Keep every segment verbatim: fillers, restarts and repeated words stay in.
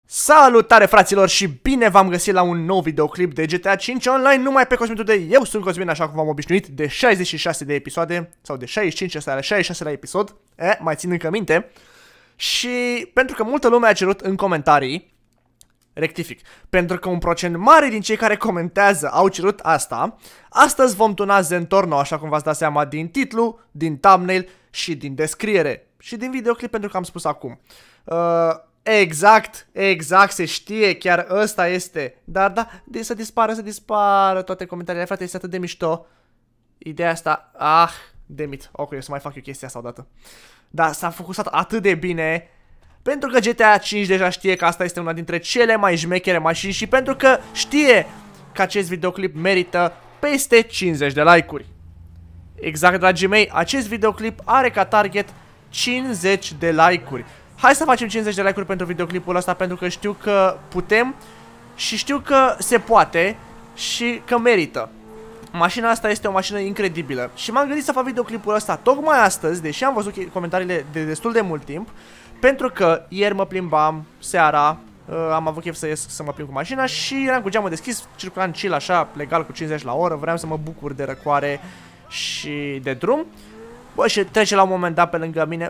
Salutare fraților și bine v-am găsit la un nou videoclip de G T A cinci Online numai pe Cosmin Today. Eu sunt Cosmin, așa cum v-am obișnuit, de șaizeci și șase de episoade, sau de șaizeci și cinci, ăsta era șaizeci și șase la episod, e, mai țin încă minte. Și pentru că multă lume a cerut în comentarii, rectific, pentru că un procent mare din cei care comentează au cerut asta, astăzi vom tuna Zentorno, așa cum v-ați dat seama din titlu, din thumbnail și din descriere și din videoclip, pentru că am spus acum. Uh, Exact, exact, se știe, chiar ăsta este. Dar da, de să dispară, să dispară toate comentariile, frate, este atât de mișto. Ideea asta, ah, demit, ok, eu să mai fac eu chestia asta odată. Da, s-a focusat atât de bine, pentru că G T A cinci deja știe că asta este una dintre cele mai șmechere mașini și pentru că știe că acest videoclip merită peste cincizeci de like-uri. Exact, dragii mei, acest videoclip are ca target cincizeci de like-uri. Hai să facem cincizeci de like-uri pentru videoclipul ăsta, pentru că știu că putem și știu că se poate și că merită. Mașina asta este o mașină incredibilă și m-am gândit să fac videoclipul ăsta tocmai astăzi, deși am văzut comentariile de destul de mult timp, pentru că ieri mă plimbam seara, am avut chef să ies să mă plimb cu mașina și eram cu geamul deschis, circulam chill așa, legal cu cincizeci la oră, vreau să mă bucur de răcoare și de drum. Bă, și trece la un moment dat pe lângă mine,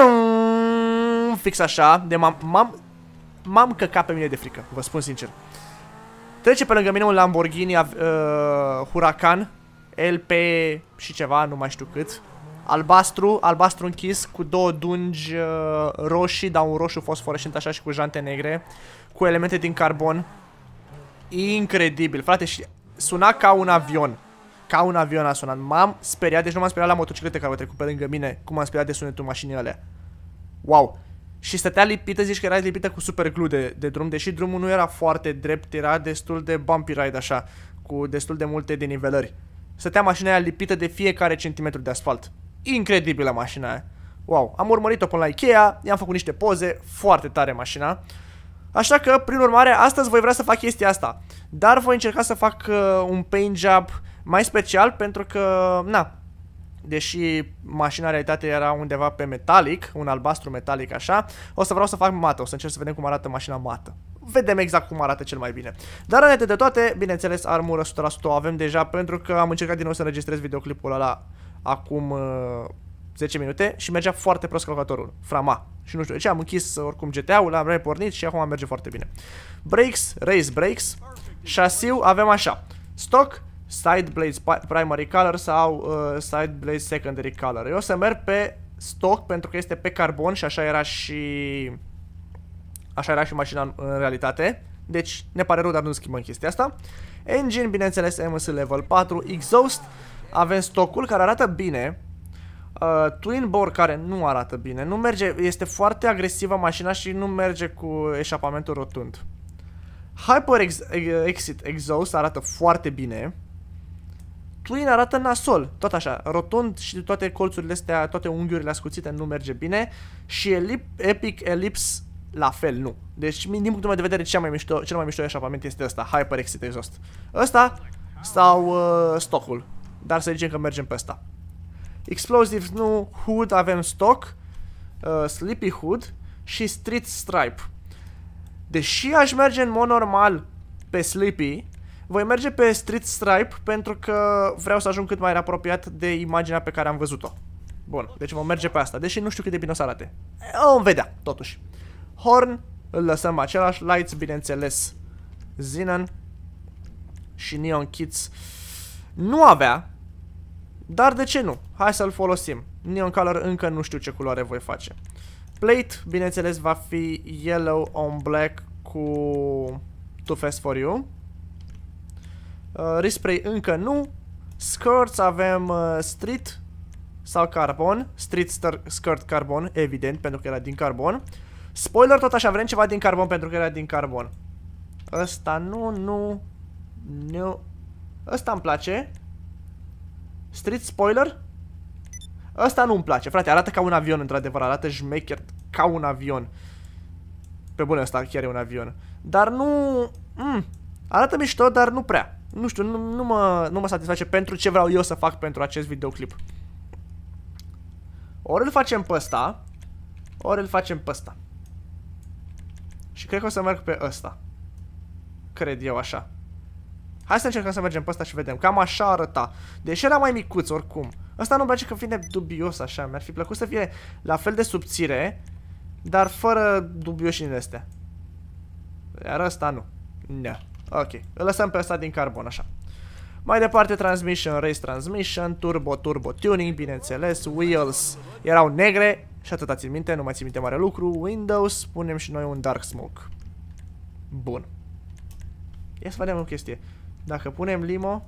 fix așa, de m-am m-am căcat pe mine de frică, vă spun sincer. Trece pe lângă mine un Lamborghini uh, Huracan L P și ceva, nu mai știu cât. Albastru, albastru închis, cu două dungi uh, roșii, dar un roșu fosforescent așa și cu jante negre, cu elemente din carbon. Incredibil, frate, și suna ca un avion. Ca un avion a sunat, m-am speriat, deci nu m-am speriat la motociclete care au trecut pe lângă mine, cum m-am speriat de sunetul mașinii alea. Wow! Și stătea lipită, zici că era lipită cu super glue de, de drum, deși drumul nu era foarte drept, era destul de bumpy ride așa, cu destul de multe denivelări. Stătea mașina aia lipită de fiecare centimetru de asfalt. Incredibilă mașina aia. Wow, am urmărit-o până la Ikea, i-am făcut niște poze, foarte tare mașina. Așa că, prin urmare, astăzi voi vrea să fac chestia asta. Dar voi încerca să fac uh, un paint job mai special, pentru că, na, deși mașina în realitate era undeva pe metalic, un albastru metalic așa, o să vreau să fac mată, o să încerc să vedem cum arată mașina mată. Vedem exact cum arată cel mai bine. Dar înainte de toate, bineînțeles, armură o sută la sută o avem deja, pentru că am încercat din nou să înregistrez videoclipul ăla acum uh, zece minute și mergea foarte prost calculatorul, frama. Și nu știu de ce, am închis oricum G T A-ul, l-am repornit și acum merge foarte bine. Brakes, race brakes, șasiu avem așa, stock, side blades primary color sau uh, side blades secondary color. Eu o să merg pe stock pentru că este pe carbon și așa era și așa era și mașina în, în realitate. Deci ne pare rău, dar nu schimbăm chestia asta. Engine, bineînțeles, M S level patru, exhaust, avem stockul care arată bine. Uh, twin bore care nu arată bine, nu merge, este foarte agresivă mașina și nu merge cu eșapamentul rotund. Hyper ex exit exhaust arată foarte bine. Twin arată nasol, tot așa, rotund și toate colțurile astea, toate unghiurile ascuțite nu merge bine. Și elip, Epic Ellipse la fel, nu. Deci, din punctul meu de vedere, cel mai mișto, cel mai mișto eșapament este ăsta, Hyper Exit Exhaust. Ăsta sau uh, stockul, dar să zicem că mergem pe ăsta. Explosives nu, Hood avem stock, uh, Sleepy Hood și Street Stripe. Deși aș merge în mod normal pe Sleepy, voi merge pe Street Stripe pentru că vreau să ajung cât mai apropiat de imaginea pe care am văzut-o. Bun, deci vom merge pe asta, deși nu știu cât de bine o să arate. O vedea, totuși. Horn, îl lăsăm același, lights, bineînțeles, Xenon și Neon Kits nu avea, dar de ce nu? Hai să-l folosim. Neon Color încă nu știu ce culoare voi face. Plate, bineînțeles, va fi yellow on black cu Too Fast For You. Uh, Respray încă nu. Skirts avem uh, street sau carbon. Street skirt carbon, evident, pentru că era din carbon. Spoiler, tot așa, vrem ceva din carbon pentru că era din carbon. Ăsta nu, nu, nu. Ăsta îmi place. Street spoiler. Ăsta nu îmi place, frate, arată ca un avion, într-adevăr, arată șmecher ca un avion. Pe bune, ăsta chiar e un avion. Dar nu... Mm, arată mișto, dar nu prea. Nu știu, nu, nu, mă, nu mă satisface pentru ce vreau eu să fac pentru acest videoclip. Ori îl facem pe ăsta, ori îl facem pe ăsta. Și cred că o să merg pe ăsta. Cred eu așa. Hai să încercăm să mergem pe ăsta și vedem. Cam așa arăta. Deși era mai micuț oricum. Ăsta nu-mi place că vine dubios așa. Mi-ar fi plăcut să fie la fel de subțire, dar fără dubioși din astea. Iar ăsta nu. Da. Ok. Îl lăsăm pe ăsta din carbon așa. Mai departe, transmission, race transmission, turbo, turbo tuning, bineînțeles, wheels erau negre și atâta țin minte, nu mai țin minte mare lucru. Windows, punem și noi un dark smoke. Bun. Ia să vedem o chestie. Dacă punem limo...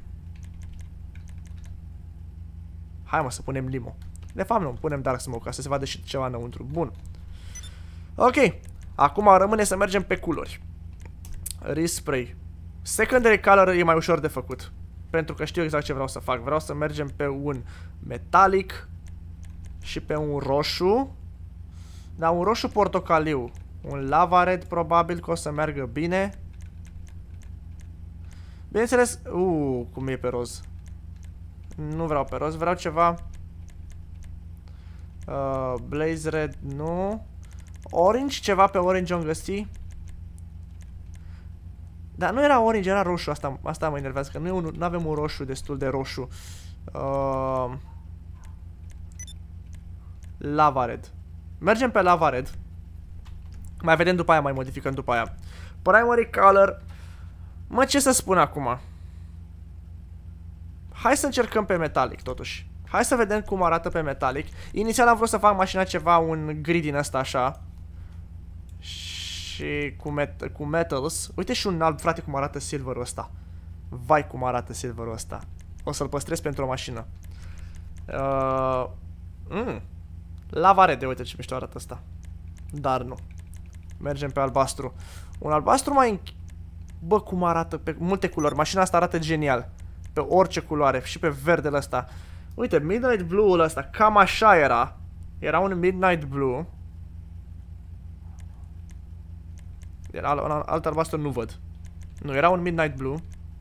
Hai mă să punem limo. De fapt nu, punem dark smoke ca să se vadă și ceva înăuntru. Bun. Ok. Acum rămâne să mergem pe culori. Respray. Secondary color e mai ușor de făcut. Pentru că știu exact ce vreau să fac. Vreau să mergem pe un metalic și pe un roșu. Da, un roșu portocaliu. Un lava red probabil că o să meargă bine. Bineînțeles, uuu, cum e pe roz. Nu vreau pe roz, vreau ceva uh, blaze red, nu. Orange, ceva pe orange am găsit. Dar nu era orange, era roșu, asta, asta mă enervează, că nu, nu avem un roșu destul de roșu. uh, Lava red. Mergem pe lava red. Mai vedem după aia, mai modificăm după aia. Primary color. Mă, ce să spun acum? Hai să încercăm pe metalic, totuși. Hai să vedem cum arată pe metalic. Inițial am vrut să fac mașina ceva, un grid din ăsta, așa. Și cu, met cu metals. Uite și un alb, frate, cum arată silverul ăsta. Vai cum arată silverul ăsta. O să-l păstrez pentru o mașină. Uh, mm. Lava red, uite ce mișto arată ăsta. Dar nu. Mergem pe albastru. Un albastru mai... Bă, cum arată pe multe culori. Mașina asta arată genial. Pe orice culoare. Și pe verdele ăsta. Uite, Midnight Blue-ul ăsta. Cam așa era. Era un Midnight Blue. Era un alt albastru, nu văd. Nu, era un Midnight Blue.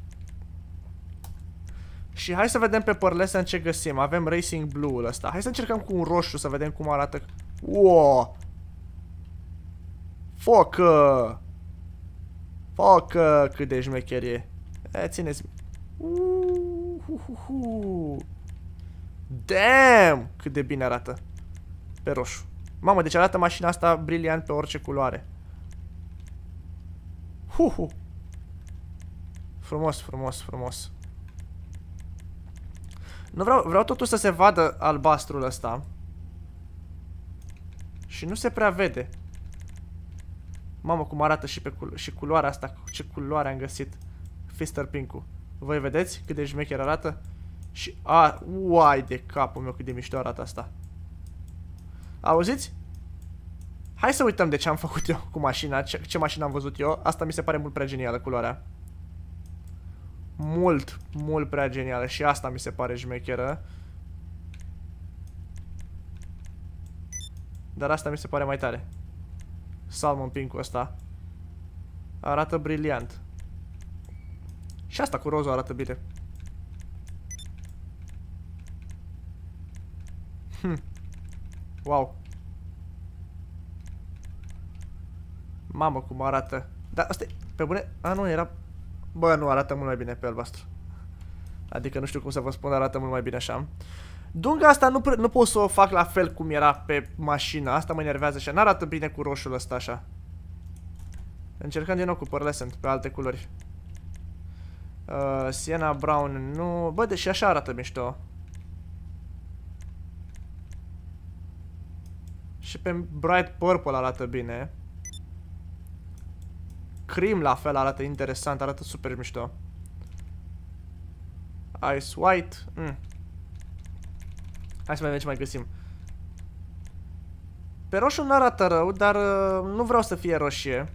Și hai să vedem pe părlese în ce găsim. Avem Racing Blue-ul ăsta. Hai să încercăm cu un roșu să vedem cum arată. Wow! Focă! Focă! Cât de șmecherie. E, țineți. Uuuuhuhu. Damn! Cât de bine arată. Pe roșu. Mamă, deci arată mașina asta briliant pe orice culoare. Huhu. Frumos, frumos, frumos. Nu vreau, vreau totuși să se vadă albastrul ăsta. Și nu se prea vede. Mamă, cum arată și pe culo și culoarea asta. Ce culoare am găsit. Fister Pink-ul. Voi vedeți cât de șmecher arată? Și, a, uai de capul meu cât de mișto arată asta. Auziți? Hai să uităm de ce am făcut eu cu mașina, ce, ce mașină am văzut eu. Asta mi se pare mult prea genială, culoarea. Mult, mult prea genială. Și asta mi se pare șmecheră. Dar asta mi se pare mai tare. Salmon Pink-ul ăsta arată briliant. Și asta cu rozul arată bine. Hm. Wow. Mamă, cum arată. Dar asta e, pe bune... A, nu, era... Bă, nu, arată mult mai bine pe albastru. Adică nu știu cum să vă spun, arată mult mai bine așa. Dunga asta nu, nu pot să o fac la fel cum era pe mașină. Asta mă enervează și n-arată bine cu roșul ăsta așa. Încercăm din nou cu pearlescent pe alte culori. uh, Sienna Brown, nu. Bă, deși așa arată mișto. Și pe Bright Purple arată bine. Cream la fel arată interesant, arată super mișto. Ice White. Mm. Hai să vedem ce mai găsim. Pe roșu nu arată rău, dar uh, nu vreau să fie roșie.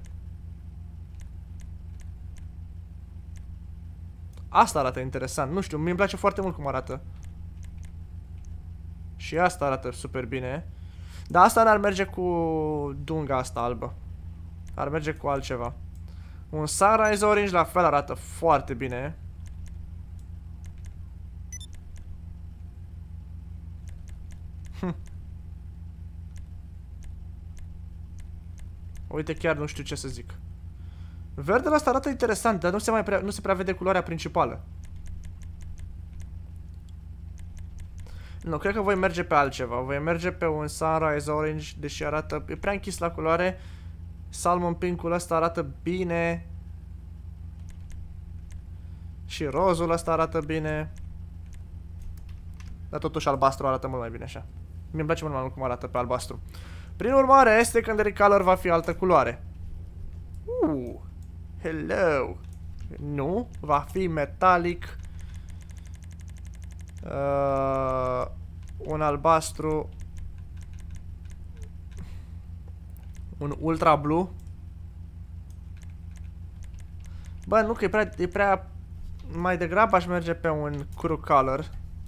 Asta arată interesant, nu știu, mi-mi place foarte mult cum arată. Și asta arată super bine. Dar asta n-ar merge cu dunga asta albă. Ar merge cu altceva. Un Sunrise Orange la fel arată foarte bine. Hm. Uite, chiar nu știu ce să zic. Verdele ăsta arată interesant, dar nu se, mai prea, nu se prea vede culoarea principală. Nu, cred că voi merge pe altceva. Voi merge pe un Sunrise Orange, deși arată... E prea închis la culoare. Salmon Pink-ul ăsta arată bine. Și rozul ăsta arată bine. Dar totuși albastru arată mult mai bine așa. Mi-mi place mult mai mult cum arată pe albastru. Prin urmare, secondary color va fi altă culoare. Uh, hello. Nu, va fi metallic. Uh, un albastru. Un ultra blue. Bă, nu, că e prea, e prea... Mai degrabă aș merge pe un crew color.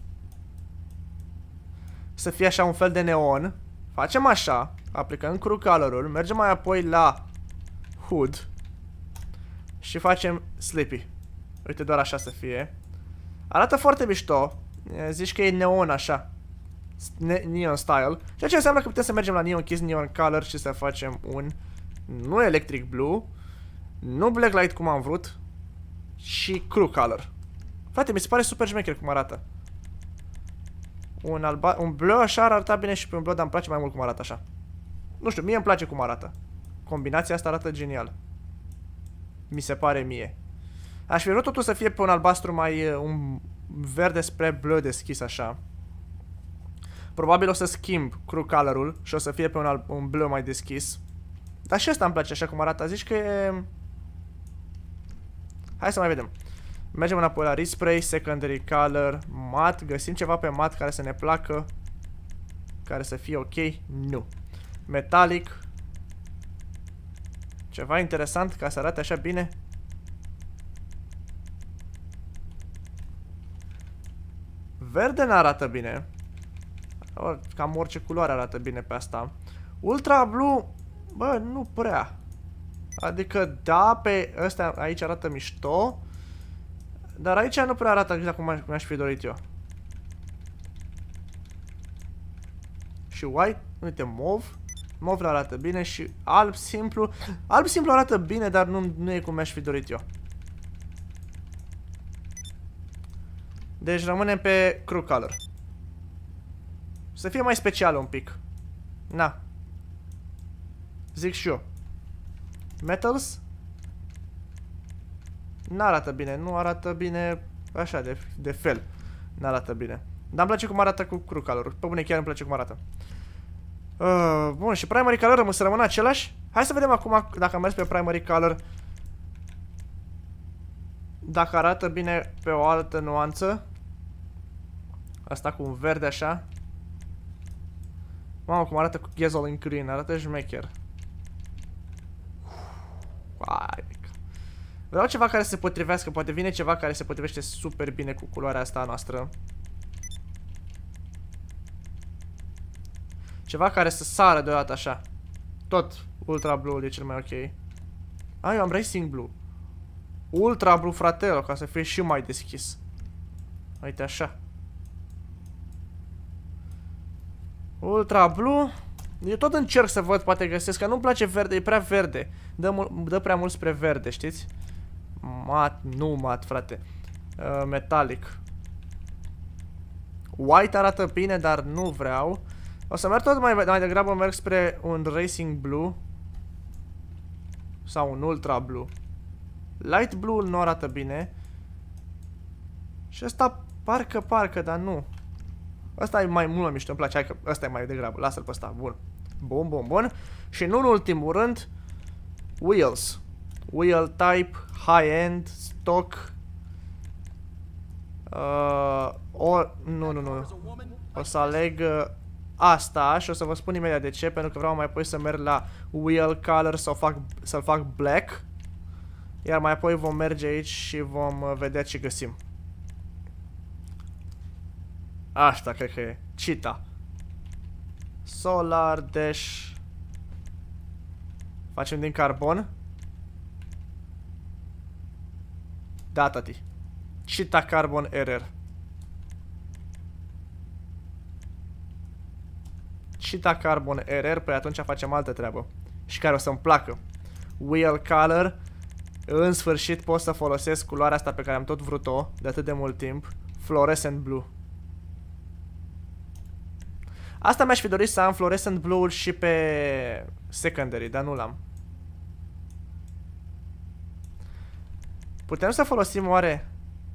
Să fie așa un fel de neon. Facem așa, aplicăm crew color-ul, mergem mai apoi la hood și facem sleepy. Uite, doar așa să fie. Arată foarte mișto. Zici că e neon așa, ne neon style, ceea ce înseamnă că putem să mergem la neon kiss, neon color și să facem un nu electric blue, nu blacklight cum am vrut și crew color. Frate, mi se pare super șmecher cum arată. Un, alba un bleu așa ar arăta bine și pe un bleu, dar îmi place mai mult cum arată așa. Nu știu, mie îmi place cum arată. Combinația asta arată genial. Mi se pare mie. Aș fi vrut totul să fie pe un albastru mai... un verde spre bleu deschis așa. Probabil o să schimb crew color-ul și o să fie pe un, un bleu mai deschis. Dar și ăsta îmi place așa cum arată. Zici că e... Hai să mai vedem. Mergem înapoi la respray, secondary color, mat. Găsim ceva pe mat care să ne placă, care să fie ok? Nu. Metallic. Ceva interesant ca să arate așa bine. Verde n-arată bine. Or, cam orice culoare arată bine pe asta. Ultra blue, bă, nu prea. Adică da, pe ăsta aici arată mișto. Dar aici nu prea arată exact cum mi-aș fi dorit eu. Și white, uite, mov. Mov arată bine și alb simplu. Alb simplu arată bine, dar nu, nu e cum mi-aș fi dorit eu. Deci rămânem pe crew color. Să fie mai special un pic. Na. Zic și eu. Metals. N-arată bine, nu arată bine așa, de, de fel. N-arată bine. Dar îmi place cum arată cu crew color. Pe bune, chiar îmi place cum arată. Uh, bun, și primary color rămân să rămână același. Hai să vedem acum dacă am mers pe primary color, dacă arată bine pe o altă nuanță. Asta cu un verde așa. Mamă, cum arată cu gasoline green, arată șmecher. Vreau ceva care se potrivească, poate vine ceva care se potrivește super bine cu culoarea asta a noastră. Ceva care să sară deodată așa. Tot ultra blue e cel mai ok. A, eu am racing blue. Ultra blue, fratelo, ca să fie și mai deschis. Uite așa. Ultra blue. Eu tot încerc să văd, poate găsesc, că nu-mi place verde, e prea verde. Dă, dă prea mult spre verde, știți? Mat, nu mat, frate. Uh, metallic. White arată bine, dar nu vreau. O să merg tot mai, mai degrabă, merg spre un racing blue. Sau un ultra blue. Light blue nu arată bine. Și ăsta parcă, parcă, dar nu. Ăsta e mai mult mișto, îmi place, hai că ăsta e mai degrabă, lasă-l pe ăsta, bun. Bun, bun, bun. Și nu în ultimul rând, wheels. Wheel type, high-end, stock. Uh, o, nu, nu, nu. O să aleg uh, asta și o să vă spun imediat de ce, pentru că vreau mai apoi să merg la wheel color să-l fac, să fac black. Iar mai apoi vom merge aici și vom uh, vedea ce găsim. Asta cred că e. Cheetah. Solar Dash. Facem din carbon. Da, tati. Cheetah Carbon Error. Cheetah Carbon Error. Păi atunci facem altă treabă. și care o să-mi placă. Wheel Color. În sfârșit pot să folosesc culoarea asta pe care am tot vrut-o de atât de mult timp. Fluorescent Blue. Asta mi-aș fi dorit să am Fluorescent Blue-ul și pe Secondary, dar nu l-am. Putem să folosim oare?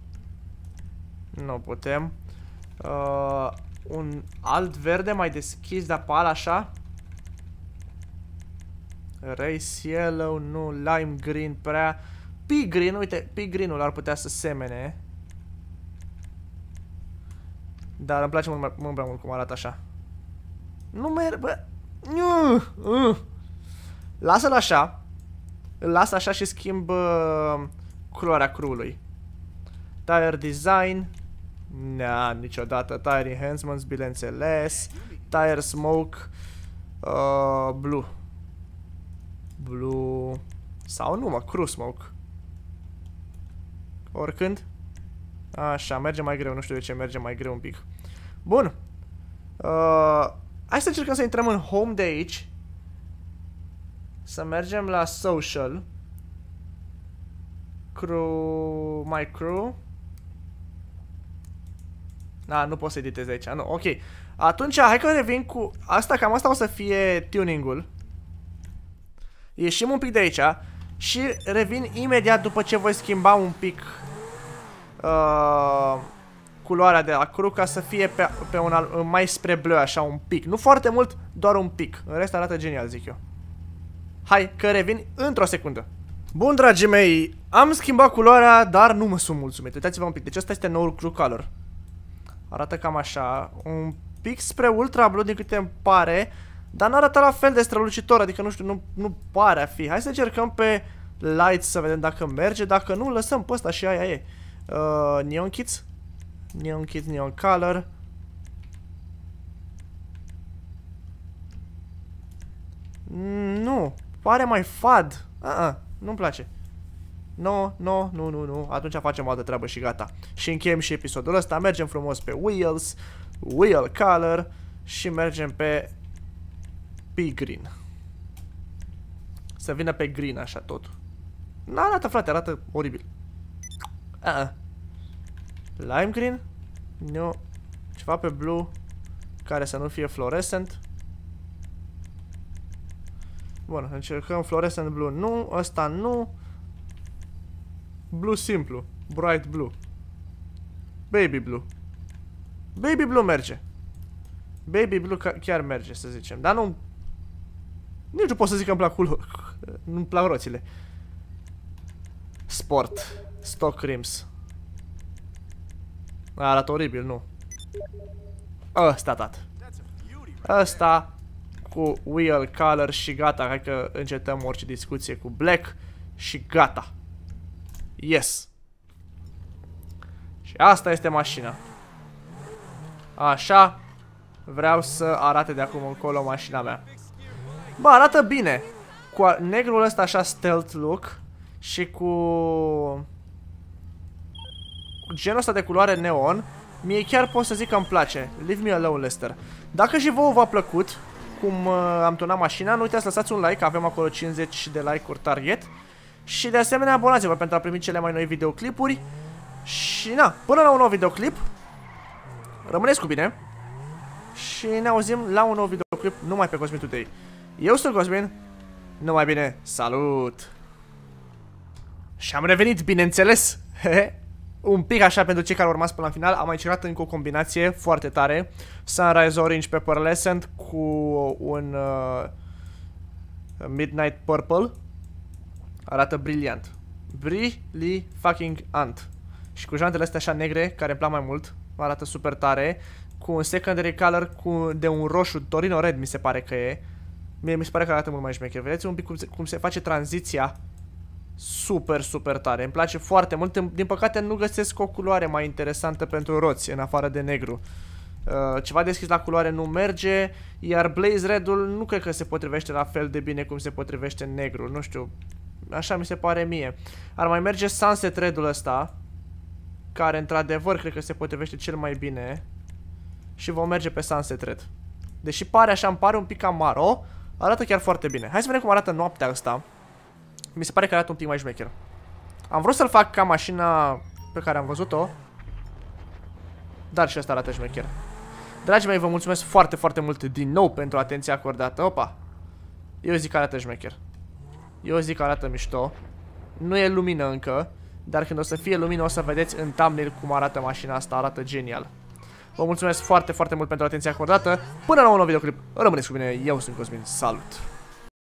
Nu putem. Uh, un alt verde mai deschis, dar pal așa. Race Yellow, nu, Lime Green prea. Pea Green, uite, Pea Green-ul ar putea să semene. Dar îmi place mult, mult prea mult cum arată așa. Nu merg, bă. Uh, uh. Lasă-l așa. Îl las așa și schimb uh, culoarea crew-ului. Tire Design. Nea, niciodată. Tire Enhancements, bineînțeles. Tire Smoke. Uh, blue. Blue. Sau nu, mă, Crew Smoke. Oricând. Așa, merge mai greu. Nu știu de ce merge mai greu un pic. Bun. Uh, hai să încercăm să intrăm în Home de aici. Să mergem la Social. Crew. My Crew. Da, nu pot să editez aici. Nu, ok. Atunci, hai că revin cu asta. Cam asta o să fie tuning-ul. Ieșim un pic de aici și revin imediat după ce voi schimba un pic uh, culoarea de la crew ca să fie pe, pe un al, mai spre bleu, așa un pic. Nu foarte mult, doar un pic. În rest arată genial, zic eu. Hai, că revin într-o secundă. Bun, dragii mei, am schimbat culoarea, dar nu mă sunt mulțumit. Uitați-vă un pic, deci ăsta este noul crew color. Arată cam așa, un pic spre ultra blue din câte îmi pare, dar n-arată la fel de strălucitor, adică nu știu, nu, nu pare a fi. Hai să încercăm pe lights să vedem dacă merge, dacă nu, lăsăm pe ăsta și aia e. Uh, Neon Kits? Neon Kits, Neon Color. Mm, nu, pare mai fad. Uh-uh, nu-mi place. No, no, nu, nu, nu. Atunci facem o altă treabă și gata. Și încheiem și episodul ăsta. Mergem frumos pe Wheels, Wheel Color și mergem pe Pea Green. Să vină pe green așa tot. N-arată, frate, arată oribil. Uh -uh. Lime Green? Nu. Ceva pe blue care să nu fie fluorescent. Bun, încercăm fluorescent blue. Nu, ăsta nu. Blue simplu. Bright blue. Baby blue. Baby blue merge. Baby blue chiar merge, să zicem. Dar nu... Nici nu pot să zic că îmi plac culori. Nu-mi plac roțile. Sport. Stock rims. Arată oribil, nu. Ăsta, tat. Ăsta cu wheel color și gata. Hai că încetăm orice discuție cu black și gata. Yes. Și asta este mașina. Așa vreau să arate de acum încolo mașina mea. Bă, arată bine. Cu negrul ăsta așa stealth look și cu genul ăsta de culoare neon. Mie chiar pot să zic că îmi place. Leave me alone, Lester. Dacă și vouă v-a plăcut cum uh, am tunat mașina, nu uitați să lăsați un like. Avem acolo cincizeci de like-uri target. Și de asemenea abonați-vă pentru a primi cele mai noi videoclipuri. Și na, până la un nou videoclip, rămâneți cu bine. Și ne auzim la un nou videoclip numai pe Cosmin Today. Eu sunt Cosmin. Numai bine, salut. Și am revenit, bineînțeles. Un pic așa pentru cei care au urmat până la final. Am mai încercat încă o combinație foarte tare. Sunrise Orange Pepperlescent cu un uh, Midnight Purple. Arată briliant. Brilli fucking ant. Și cu jantele astea așa negre, care îmi plac mai mult. Arată super tare. Cu un secondary color cu, de un roșu, Torino Red mi se pare că e. Mie mi se pare că arată mult mai șmecher. Vedeți un pic cum se, cum se face tranziția. Super, super tare. Îmi place foarte mult. Din păcate nu găsesc o culoare mai interesantă pentru roți, în afară de negru. Uh, ceva deschis la culoare nu merge. Iar Blaze Red-ul nu cred că se potrivește la fel de bine cum se potrivește negru. Nu știu. Așa mi se pare mie. Ar mai merge Sunset Red-ul ăsta, care într-adevăr cred că se potrivește cel mai bine. Și vom merge pe Sunset Red. Deși pare așa, îmi pare un pic amaro. Arată chiar foarte bine. Hai să vedem cum arată noaptea asta. Mi se pare că arată un pic mai șmecher. Am vrut să-l fac ca mașina pe care am văzut-o, dar și asta arată șmecher. Dragii mei, vă mulțumesc foarte, foarte mult din nou pentru atenția acordată. Opa! Eu zic că arată șmecher. Eu zic că arată mișto. Nu e lumină încă, dar când o să fie lumină o să vedeți în thumbnail cum arată mașina asta. Arată genial. Vă mulțumesc foarte, foarte mult pentru atenția acordată. Până la un nou videoclip, rămâneți cu bine, eu sunt Cosmin, salut!